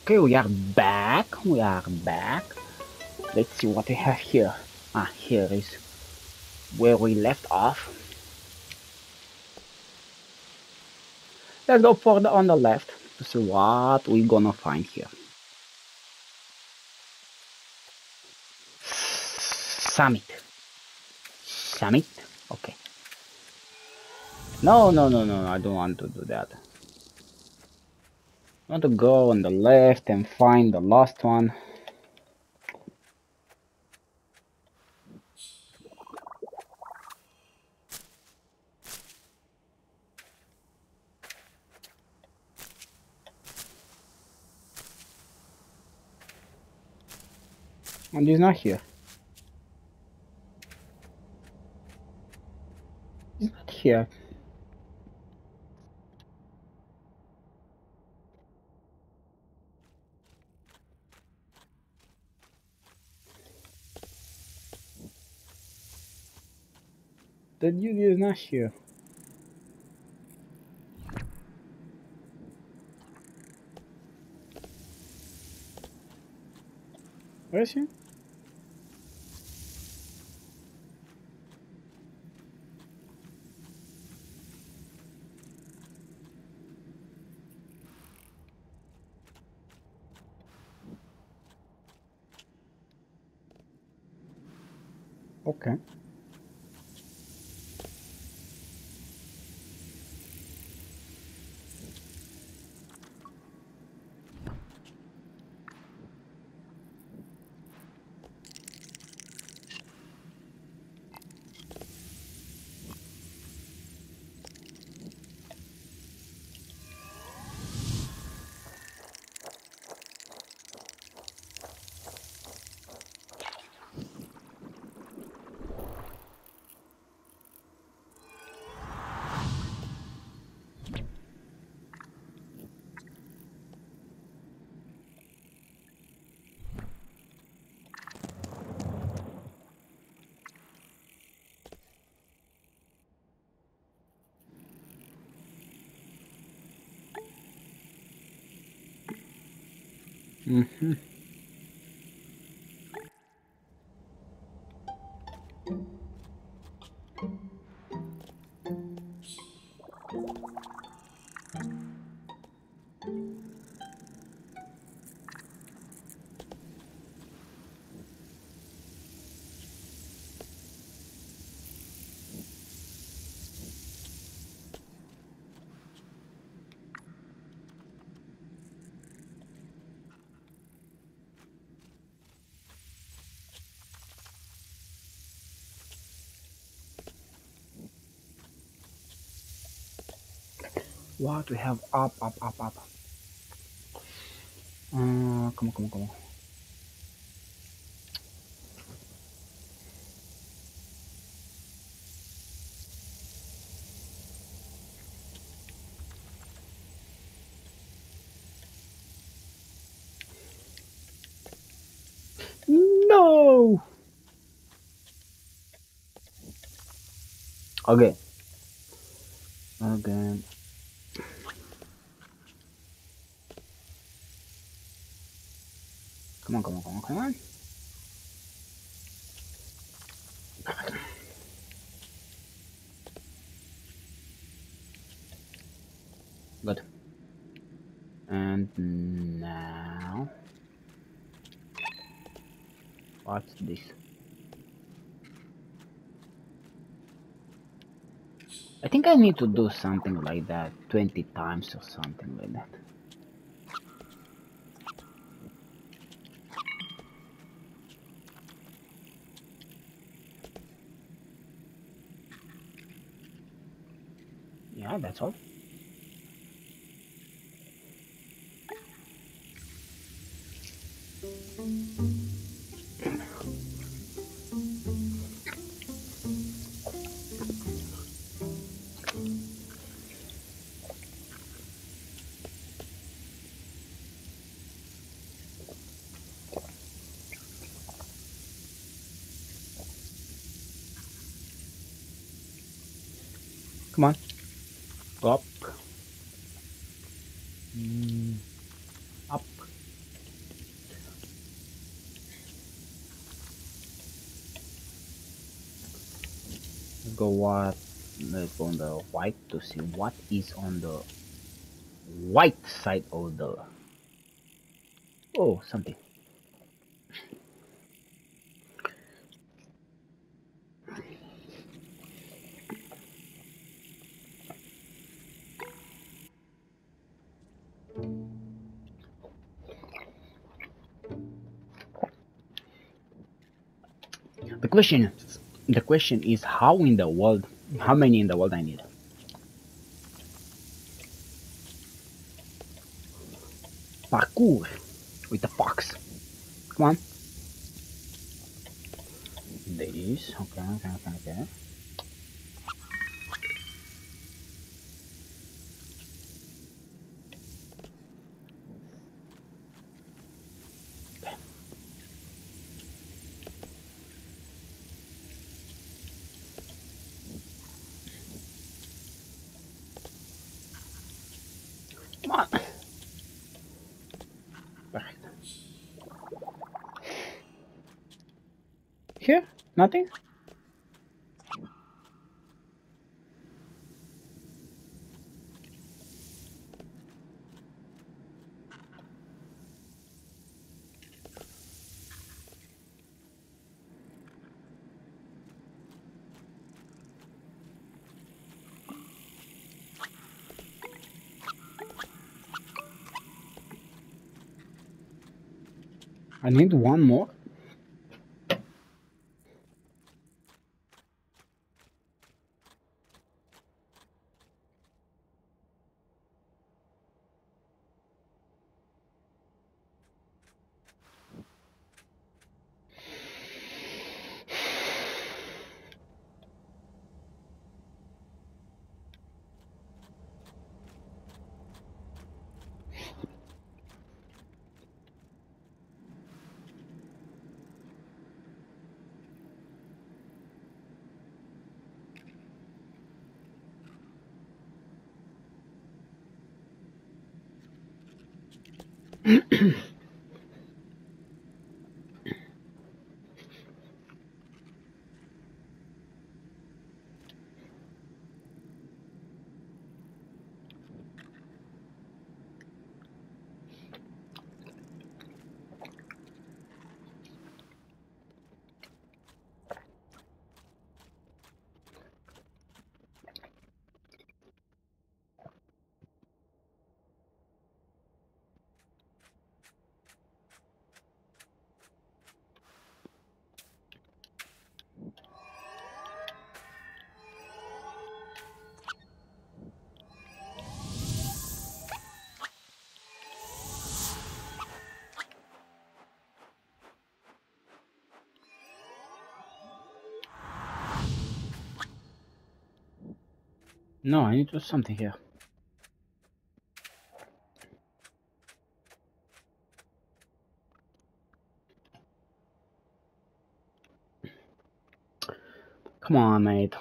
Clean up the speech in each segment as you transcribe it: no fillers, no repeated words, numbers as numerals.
Okay, we are back. We are back. Let's see what we have here. Ah, here is where we left off. Let's go further on the left to see what we're gonna find here. Summit. Summit? Okay. No, no, no, no, no, I don't want to do that. I want to go on the left and find the last one. And he's not here. He's not here. The dude is not here. Where is he? Okay. Mm-hmm. What we have up, up, up, up. Come on, come on, come on. No! Again. Again. Come on, come on, come on, come on. Good. And now, what's this? I think I need to do something like that 20 times or something like that. Yeah, that's all. Come on. Up. Up. go what? Let's go on the white to see what is on the white side of the. Oh, something. The question, the question is how in the world, how many in the world I need? Parkour with the fox. Come on. This. Okay. Come on. Perfect. Here? Nothing? I need one more. No, I need to do something here. Come on, mate.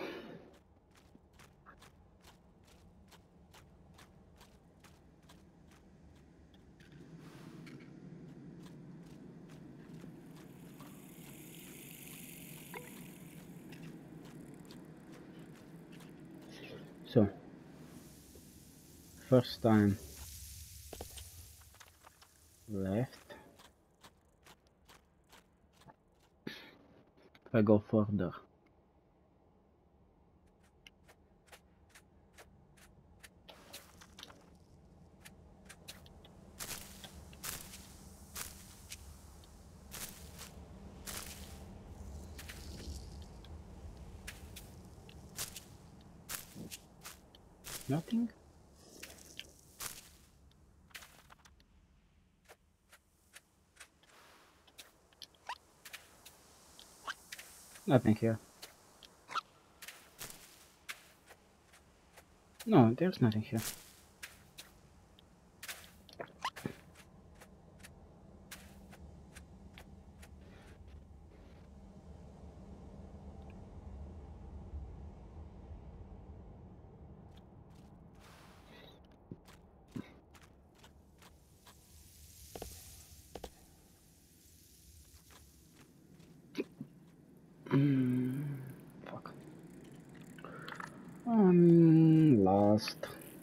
So, first time left. If I go further. Nothing? Nothing here. No, there's nothing here. Fuck. advanced.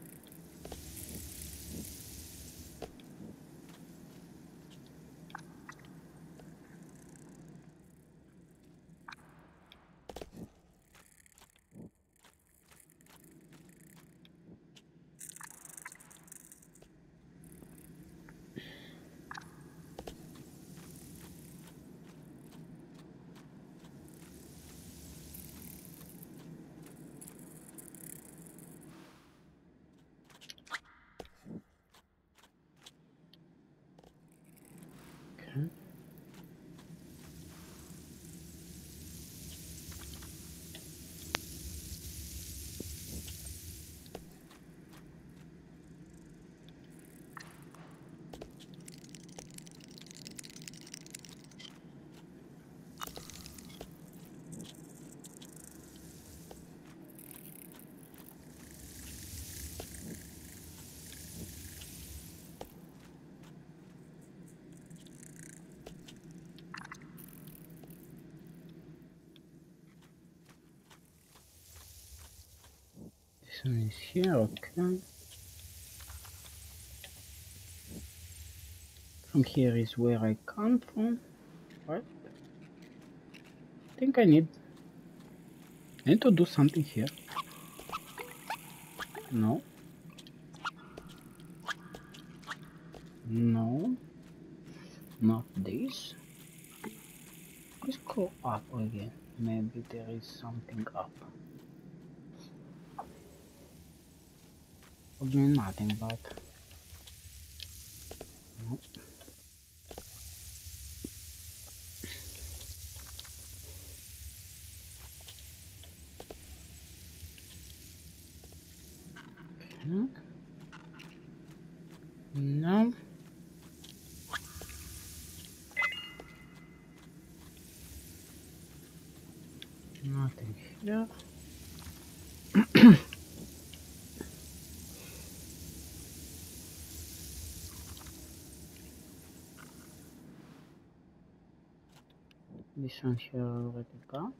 Okay. This one is here, okay. From here is where I come from, right? I think I need to do something here. No. No. Not this. Let's go up again. Maybe there is something up. Probably nothing, but no. Okay. No. Nothing here. This one here already got.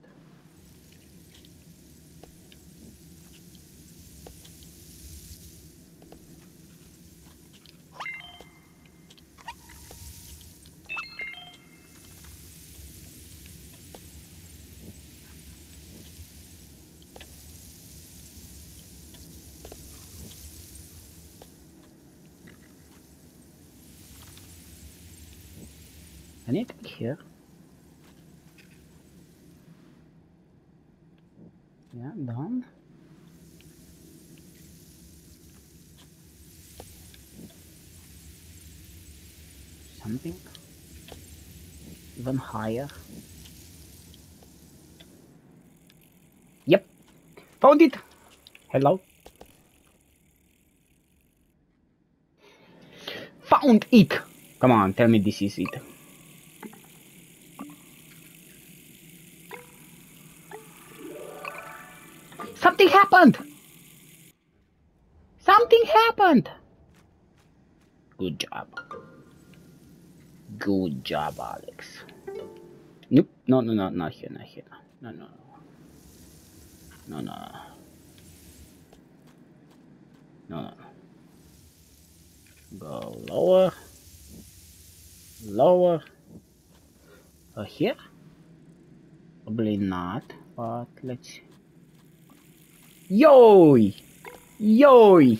Anything here? Yeah, done. Something even higher. Yep, found it. Hello. Found it. Come on, tell me this is it. Something happened. Something happened. Good job. Good job, Alex. Nope. No, not here, not here. No. No. Go lower. Lower. Here? Probably not, but let's see. Yoy! Yoy!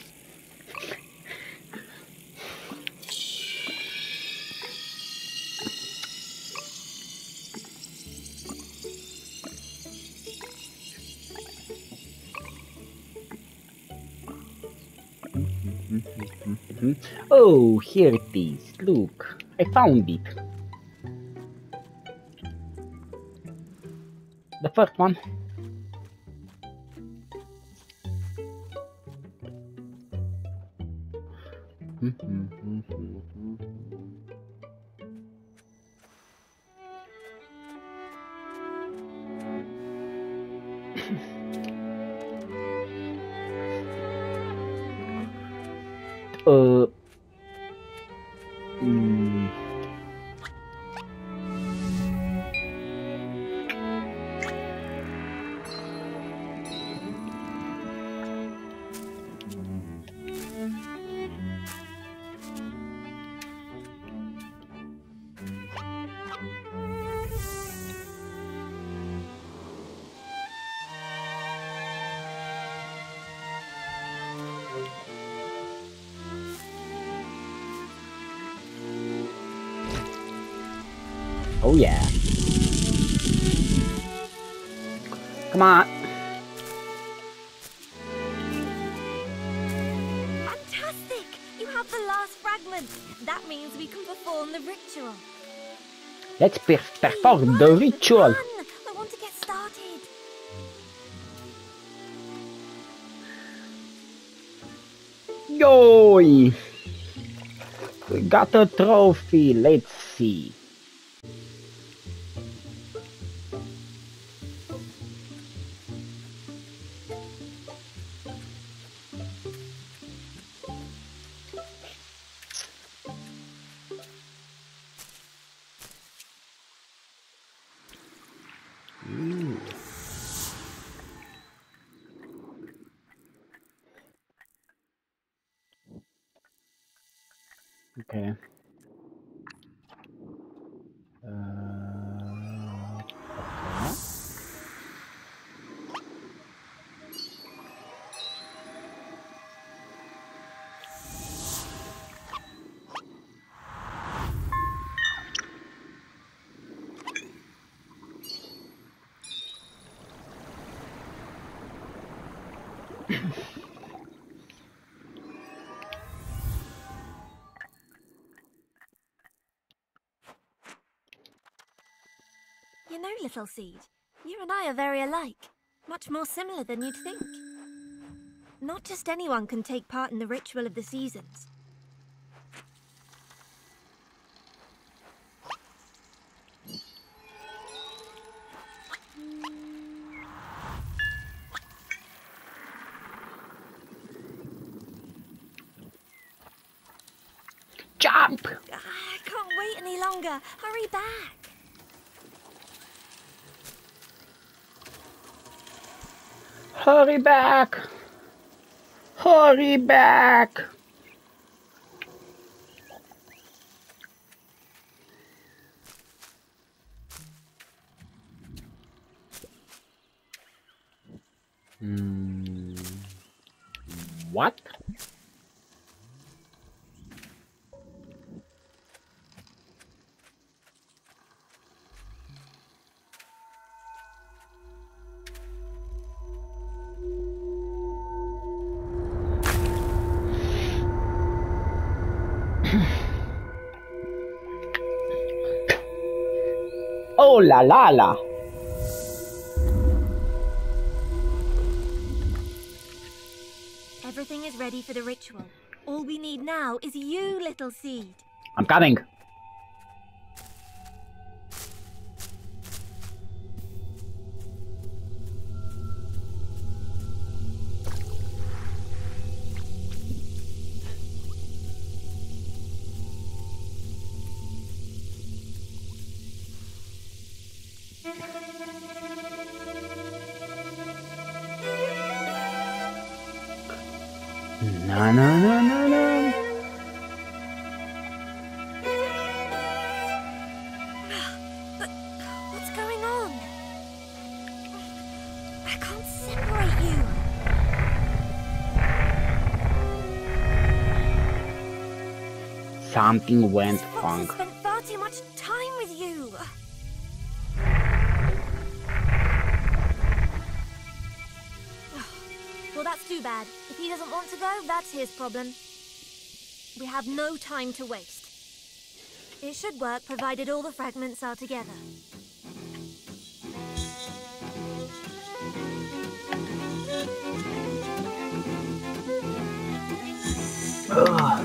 Oh, here it is. Look, I found it. The first one. Oh yeah. Come on. Fantastic! You have the last fragment. That means we can perform the ritual. Let's perform the ritual. Run! I want to get started. Yoy! We got a trophy. Let's see. Okay. Okay. You know, Little Seed, you and I are very alike. Much more similar than you'd think. Not just anyone can take part in the ritual of the seasons. Jump! I can't wait any longer. Hurry back. Hurry back! Hurry back! What? Oh la la la! Everything is ready for the ritual. All we need now is you, Little Seed. I'm coming. No, no, no, no, no. But what's going on? I can't separate you. Something went This fox wrong. has spent far too much time with you. Well, that's too bad. If he doesn't want to go, that's his problem. We have no time to waste. It should work, provided all the fragments are together. Ugh.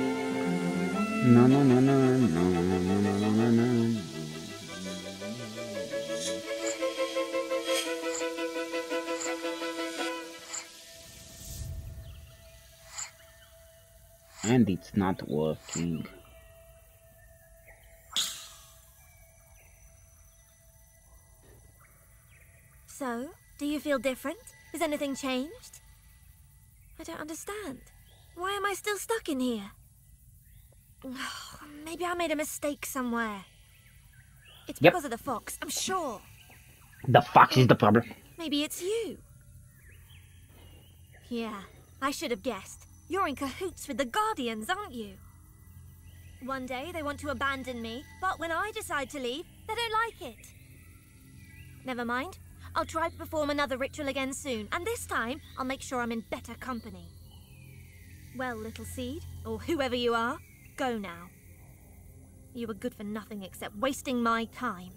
No, no, no, no, no, no, no, no, no, no. And it's not working. So, do you feel different? Has anything changed? I don't understand. Why am I still stuck in here? Maybe I made a mistake somewhere. It's Yep. because of the fox, I'm sure. The fox is the problem. Maybe it's you. Yeah, I should have guessed. You're in cahoots with the Guardians, aren't you? One day they want to abandon me, but when I decide to leave, they don't like it. Never mind. I'll try to perform another ritual again soon, and this time I'll make sure I'm in better company. Well, little seed, or whoever you are, go now. You were good for nothing except wasting my time.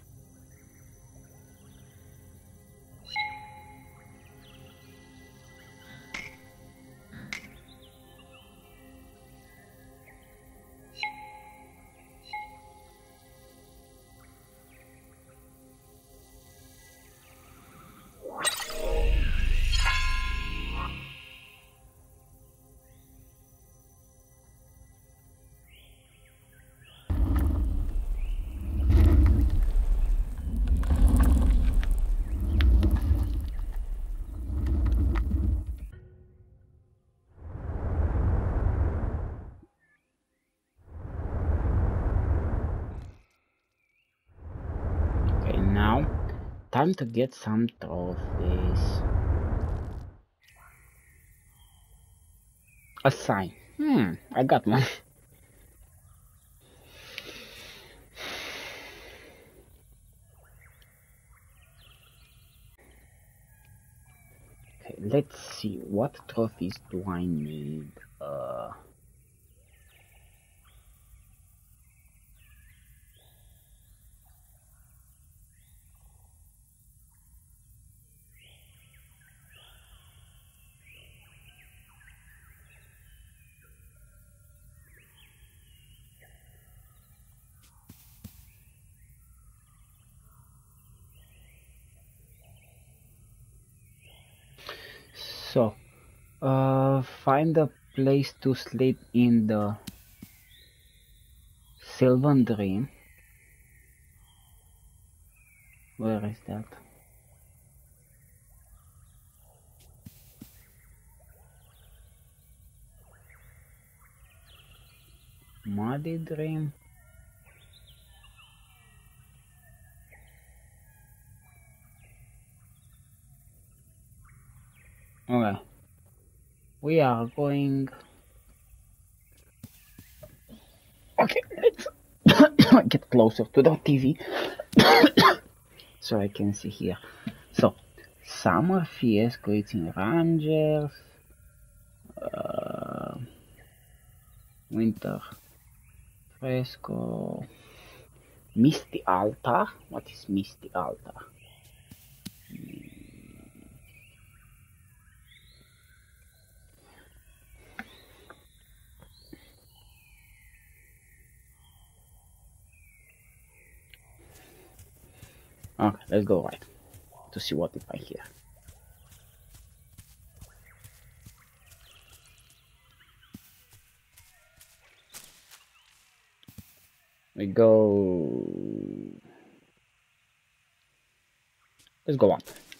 Okay, now time to get some trophies. A sign. I got one. Okay, let's see. What trophies do I need? So, find a place to sleep in the Sylvan Dream. Where is that? Muddy Dream? Okay. We are going... Okay, let's get closer to the TV so I can see here. So, Summer Fiesta, Greeting Rangers, Winter Fresco, Misty Altar. What is Misty Altar? Okay, let's go right to see what we find here. We go. Let's go on.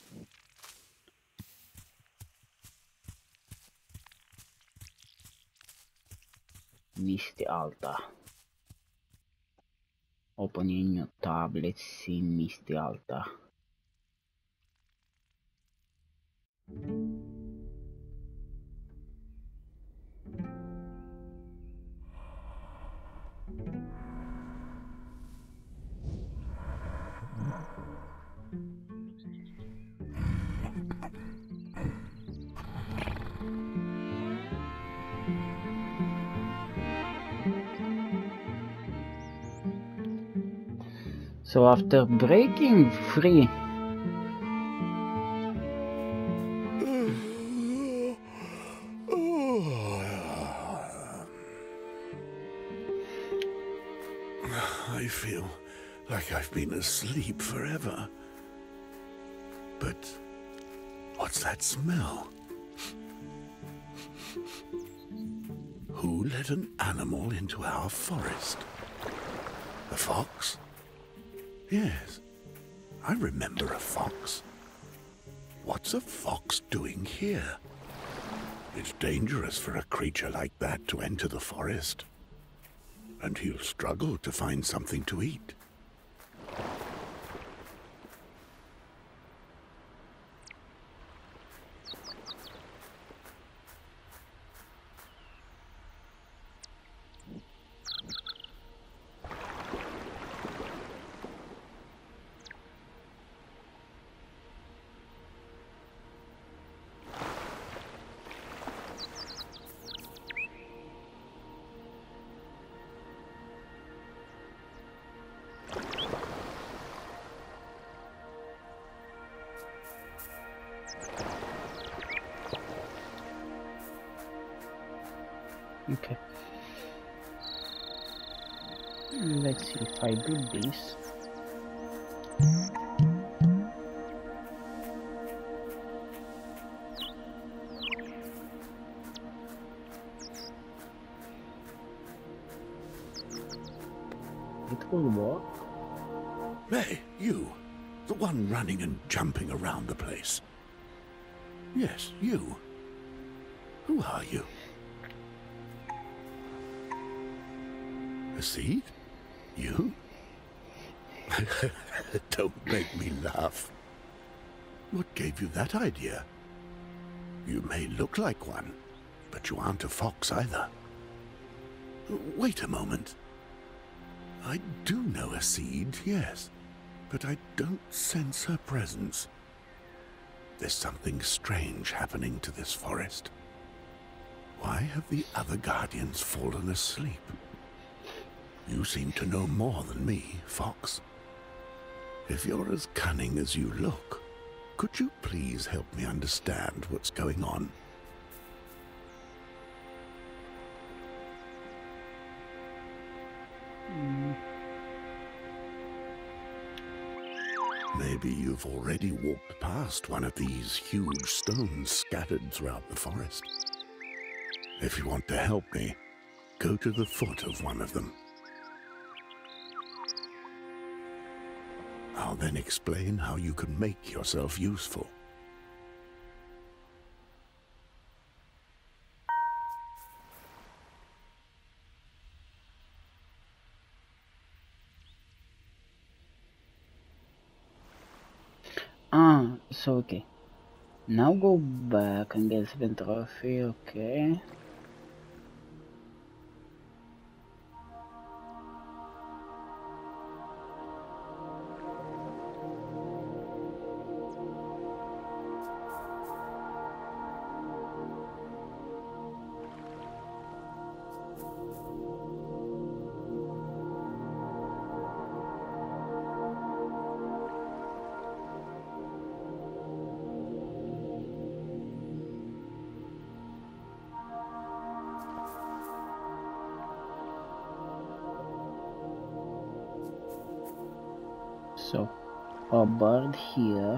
Misty Altar. Open a new tab. Let's see Misty Altar. So after breaking free, I feel like I've been asleep forever. But what's that smell? Who let an animal into our forest? A fox? Yes, I remember a fox. What's a fox doing here? It's dangerous for a creature like that to enter the forest, and he'll struggle to find something to eat. Okay. Let's see if I do this. It will work. Hey, you! The one running and jumping around the place. Yes, you. Who are you? A seed? You? Don't make me laugh. What gave you that idea? You may look like one, but you aren't a fox either. Wait a moment. I do know a seed, yes, but I don't sense her presence. There's something strange happening to this forest. Why have the other guardians fallen asleep? You seem to know more than me, Fox. If you're as cunning as you look, could you please help me understand what's going on? Maybe you've already walked past one of these huge stones scattered throughout the forest. If you want to help me, go to the foot of one of them. I'll then explain how you can make yourself useful. So okay. Now go back and get the trophy, okay. So, a bird here.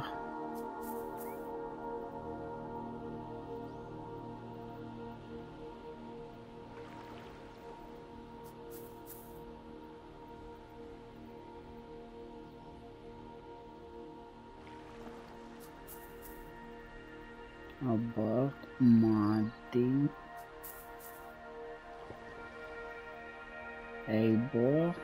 A bird, Martin. A bird.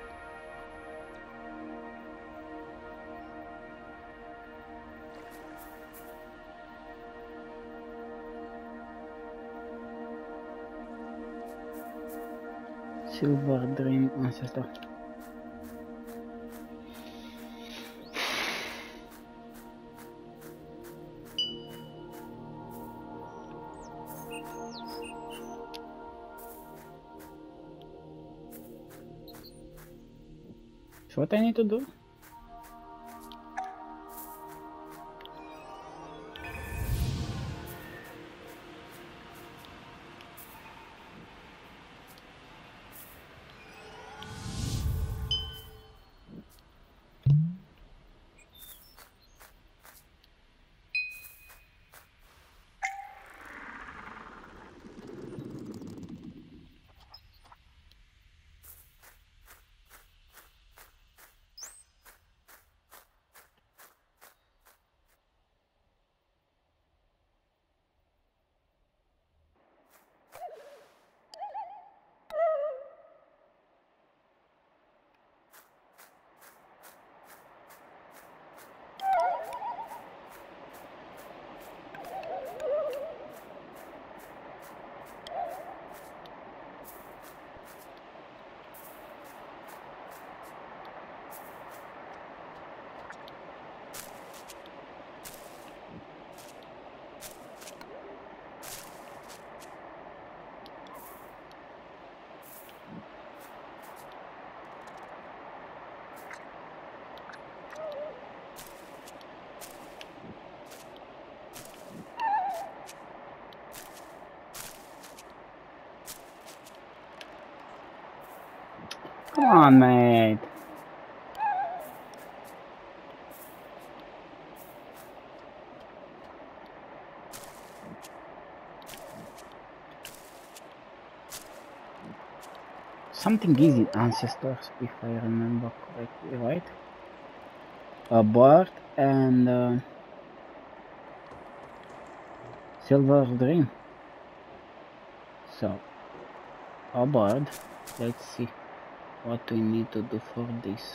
Silver Dream Ancestor. So what I need to do? Come on, mate. Something is in Ancestors, if I remember correctly, right? A bird and Silver Dream. So, a bird. Let's see what we need to do for this.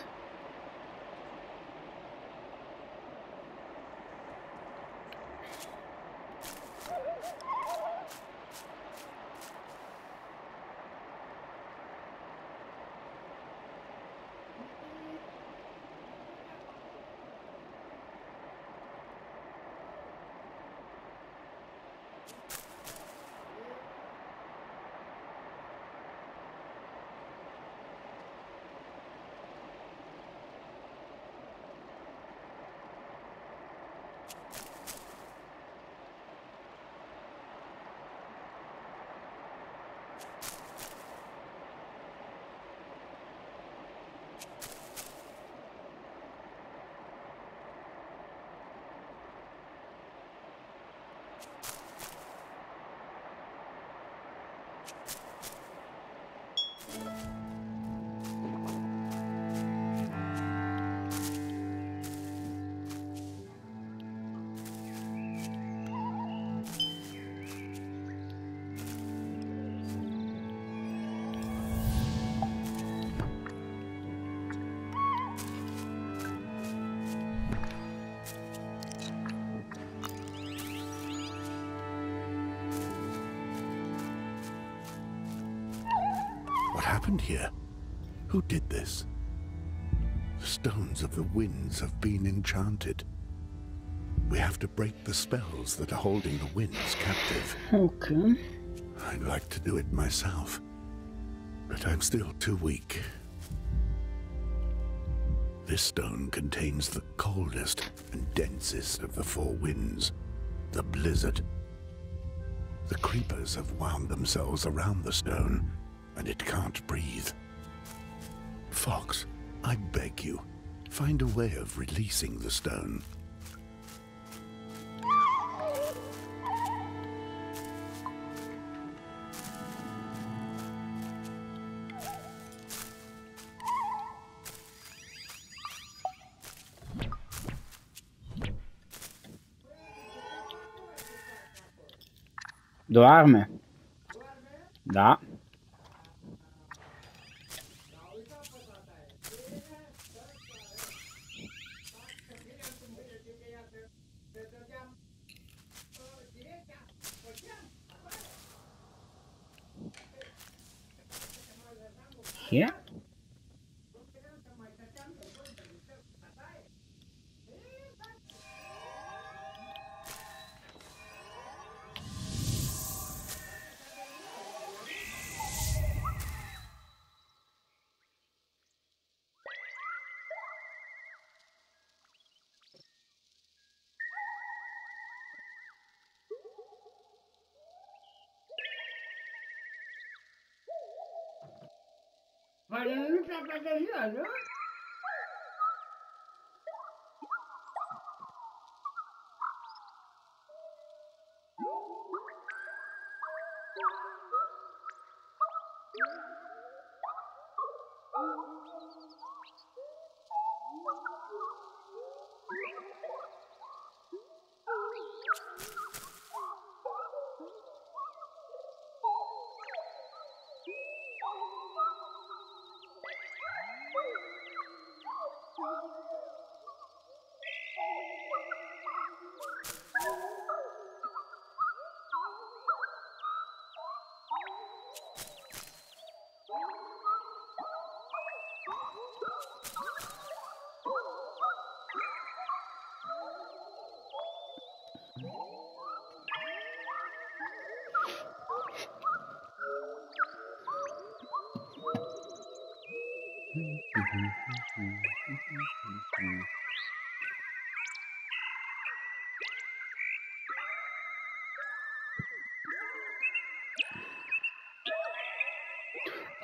What happened here? Who did this? The stones of the winds have been enchanted. We have to break the spells that are holding the winds captive. Okay. I'd like to do it myself, but I'm still too weak. This stone contains the coldest and densest of the four winds, the blizzard. The creepers have wound themselves around the stone, and it can't breathe. Fox, I beg you, find a way of releasing the stone. Doarme. Da. Here?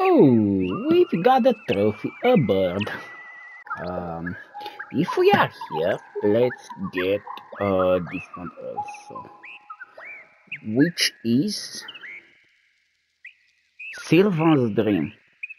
Oh, we've got a trophy, a bird. If we are here, let's get this one also, which is Sylvan's Dream.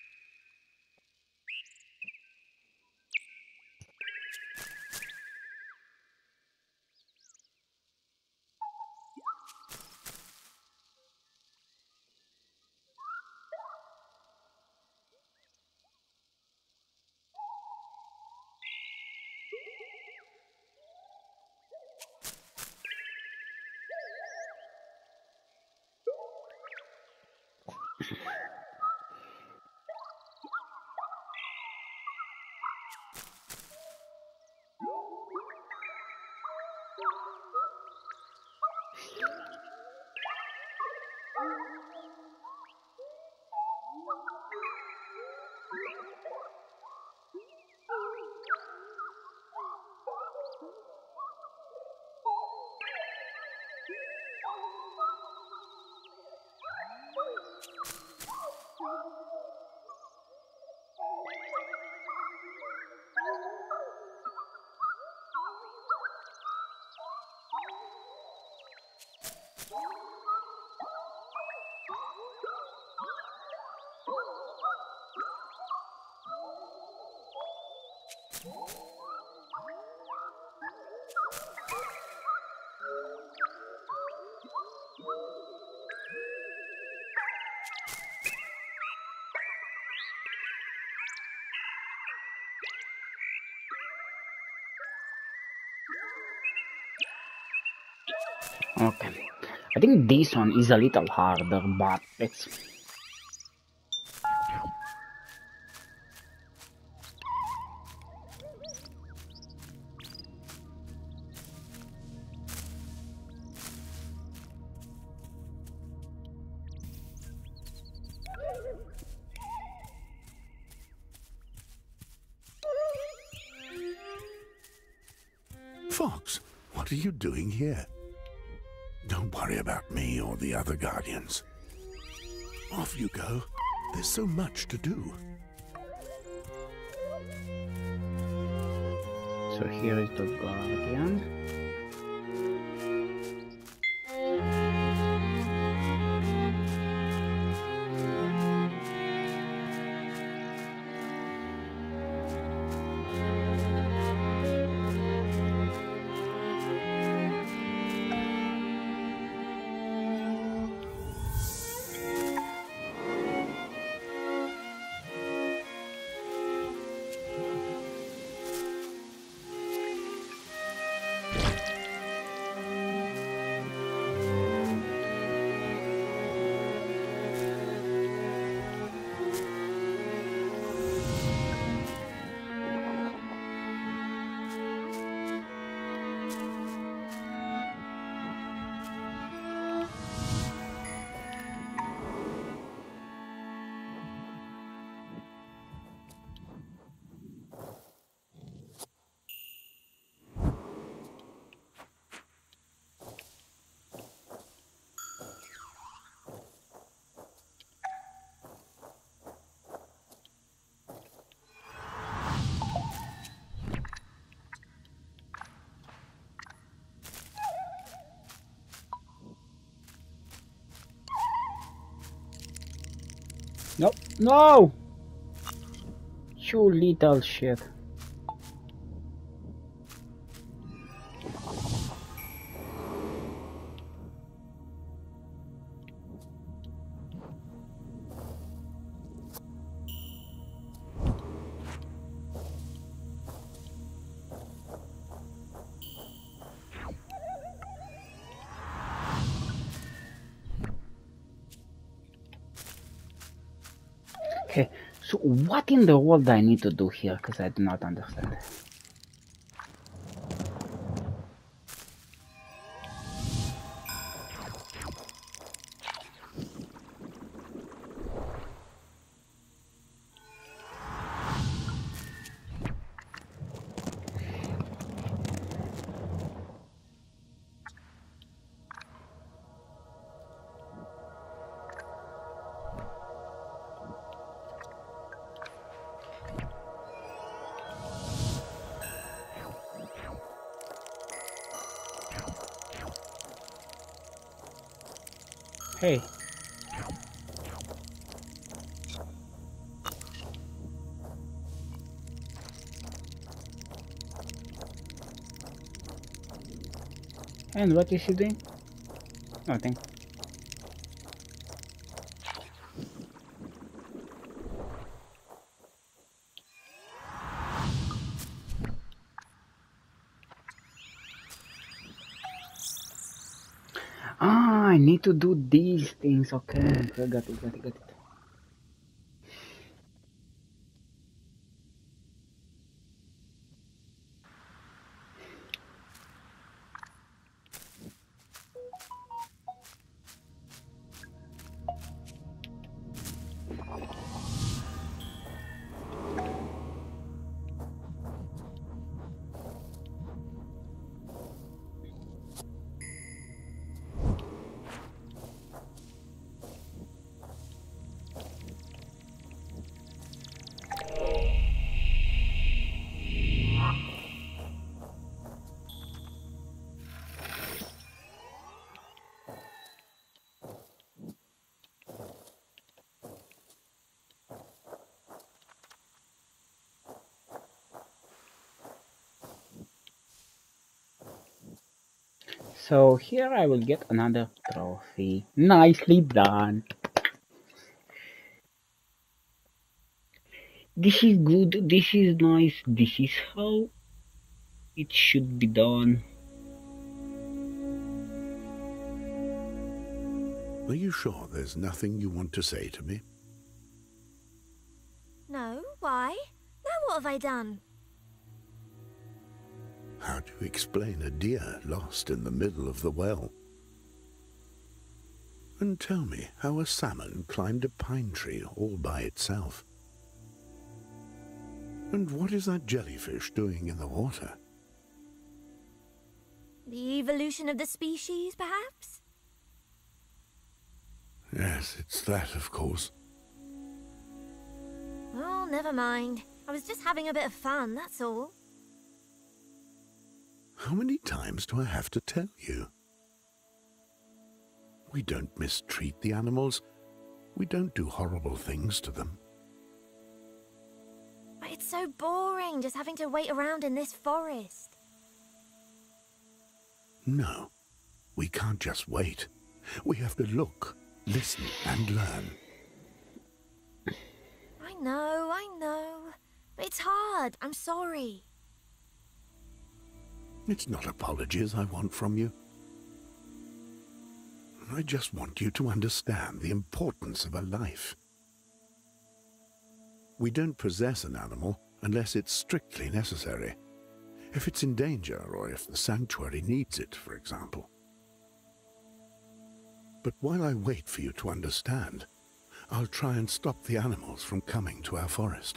Okay, I think this one is a little harder, but let's... Fox, what are you doing here? Don't worry about me or the other Guardians. Off you go. There's so much to do. So here is the Guardian. No, no! You little shit. Okay, so what in the world I need to do here? Because I do not understand. Hey. And what is he doing? Nothing. Ah, I need to do these things. Okay, got it. So here I will get another trophy. Nicely done. This is good, this is nice, this is how it should be done. Are you sure there's nothing you want to say to me? No, why? Now what have I done? How do you explain a deer lost in the middle of the well? And tell me how a salmon climbed a pine tree all by itself. And what is that jellyfish doing in the water? The evolution of the species, perhaps? Yes, it's that, of course. Oh, never mind. I was just having a bit of fun, that's all. How many times do I have to tell you? We don't mistreat the animals. We don't do horrible things to them. But it's so boring just having to wait around in this forest. No, we can't just wait. We have to look, listen, and learn. I know. But it's hard. I'm sorry. It's not apologies I want from you. I just want you to understand the importance of a life. We don't possess an animal unless it's strictly necessary. If it's in danger or if the sanctuary needs it, for example. But while I wait for you to understand, I'll try and stop the animals from coming to our forest.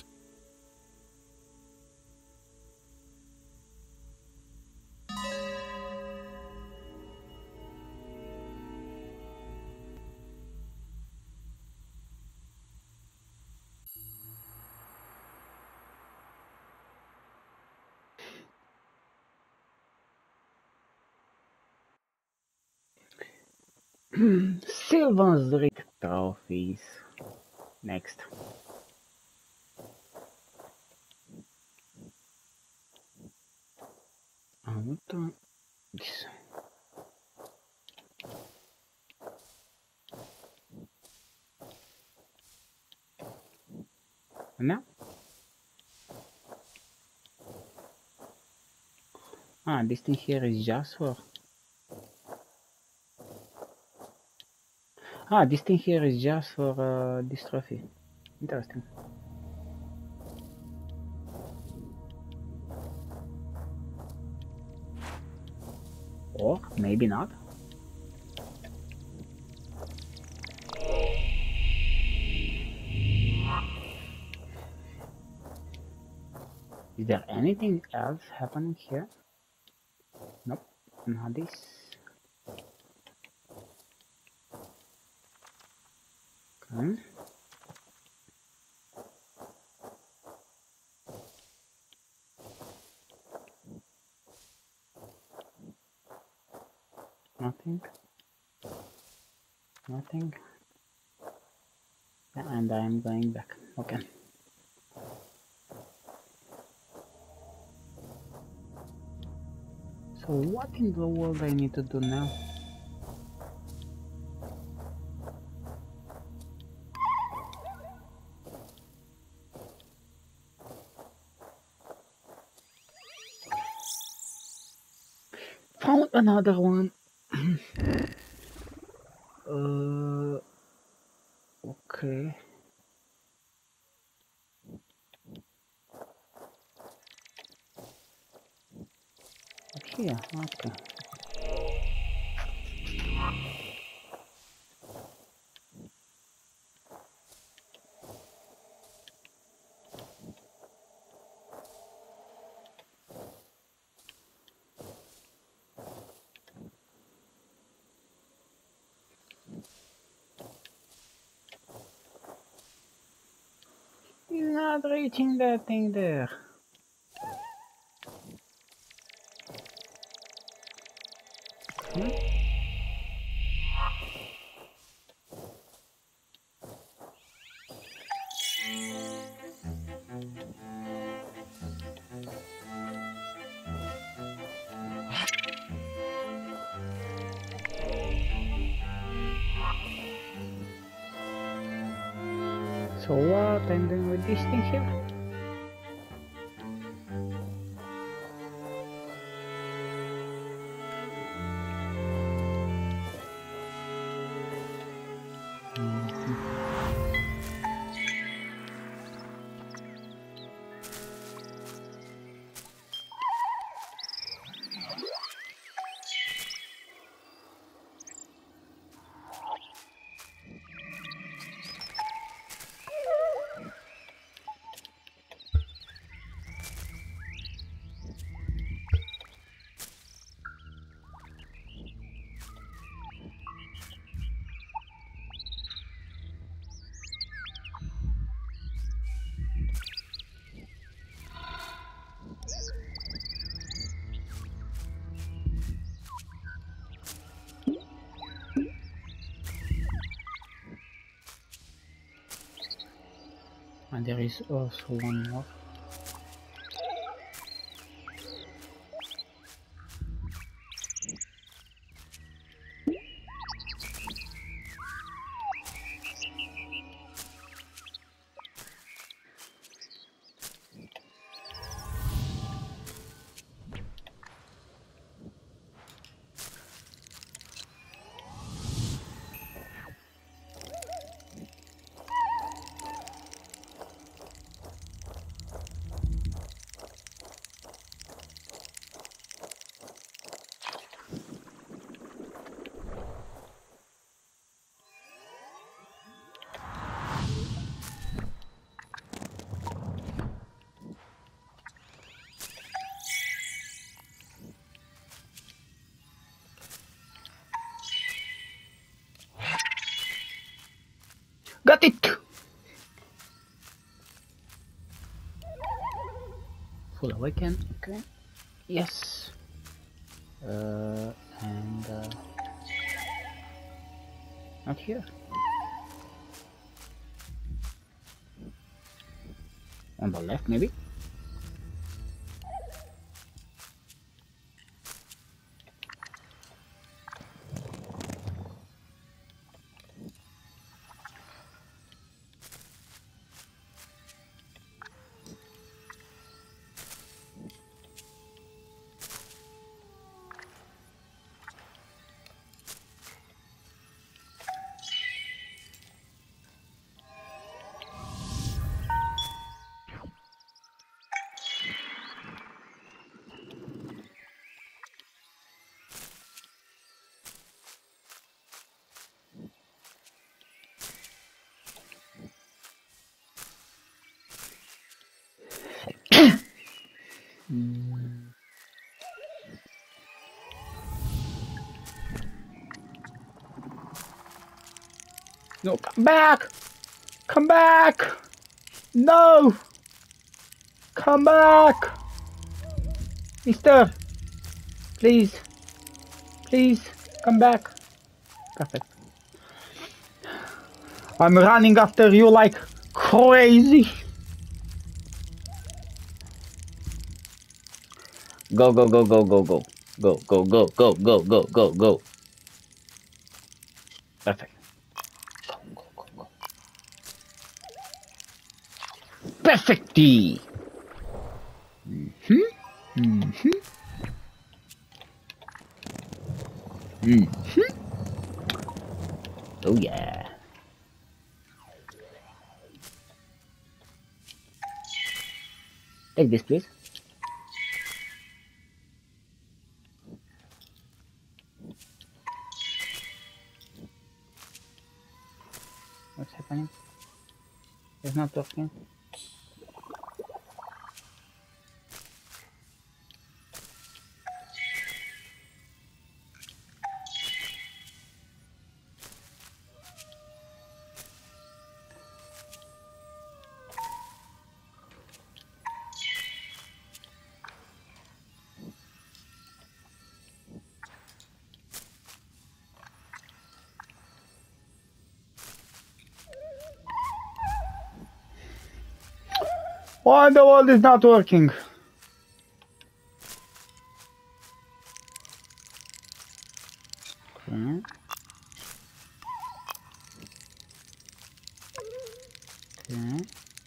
Sylvan's Rick trophies. Next. This. Now? Ah, this thing here is just for... Ah, this thing here is just for this trophy. Interesting. Or maybe not. Is there anything else happening here? Nope, not this. Okay. Nothing. Nothing. And I'm going back. Okay. So what in the world I need to do now? Found another one. Okay. Here, okay. Not reaching that thing there. So what I'm doing with this thing here? And there is also one more. Got it! Full awaken, okay. Yes. Not here. On the left, maybe? No, come back! Come back! No! Come back! Mister! Please! Please, come back! Perfect. I'm running after you like crazy. Go, go, go, go, go, go. Go, go, go, go, go, go, go, go. Perfect. Go, go, go, go. Perfectly. Oh yeah. Take this, please. What's happening? It's not working. Why the world is not working? Okay. Okay.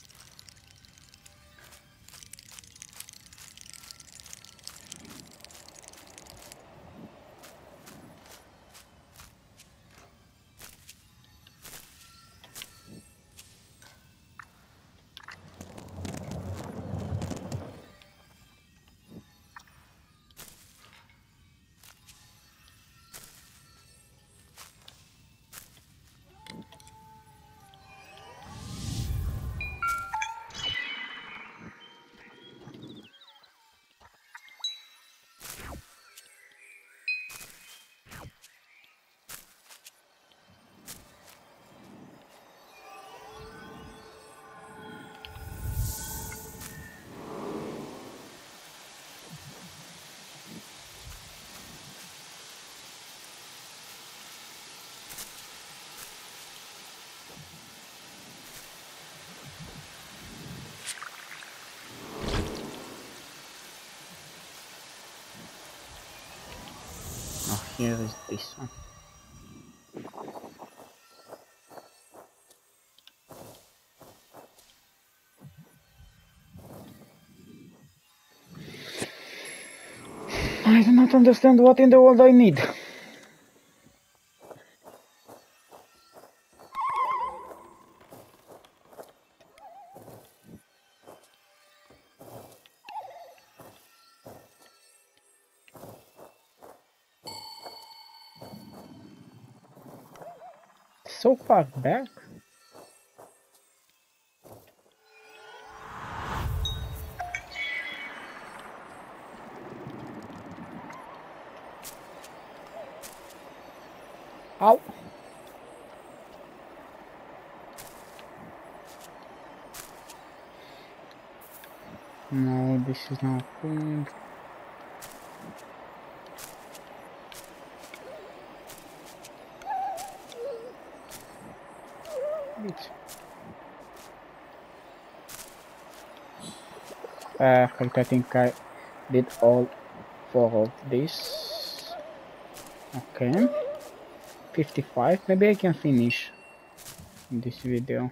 Oh, here is this one. I do not understand what in the world I need. So far back. Ow. No, this is not good. Perfect, I think I did all 4 of this. Okay. 55, maybe I can finish this video.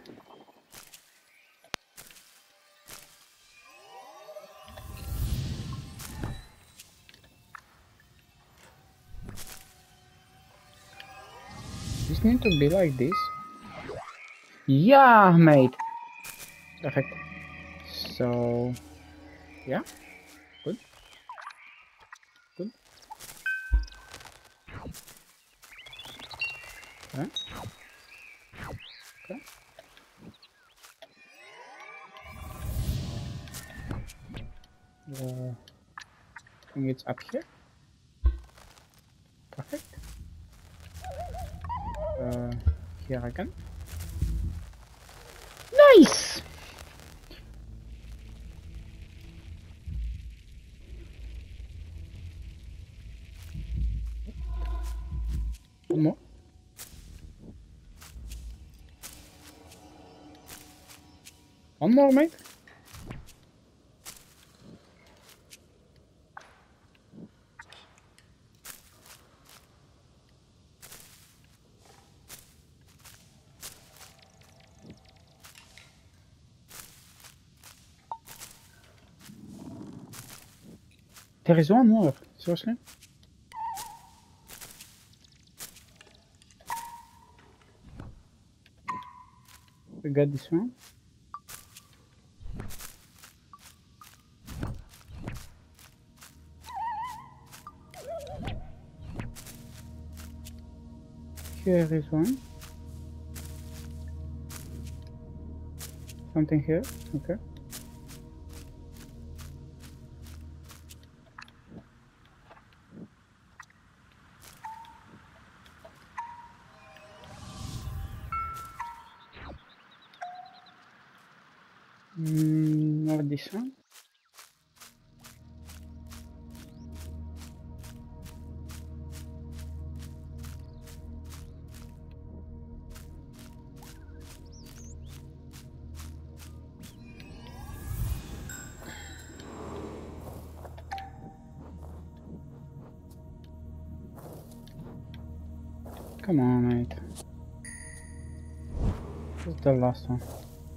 This need to be like this. Yeah, mate. Perfect. So, yeah, good. Good. Okay. Okay. I think it's up here. Perfect. Here again. Nice! One more. One more, mate. There is one more, seriously? We got this one. Here is one. Something here, okay. Not this one. Come on, mate. This is the last one.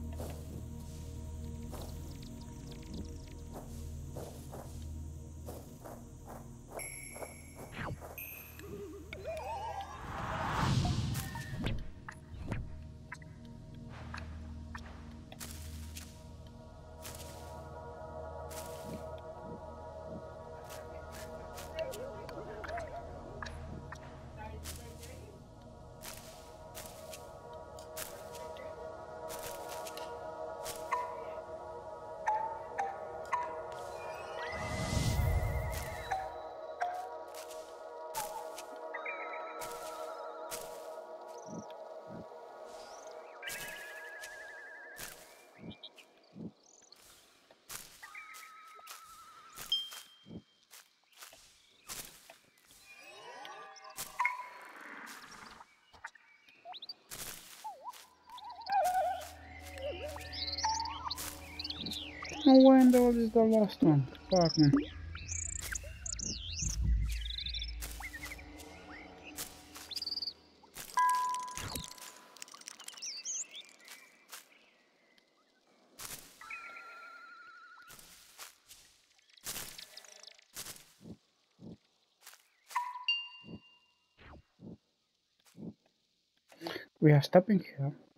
No wonder this is the last one. Fuck, man. We are stopping here.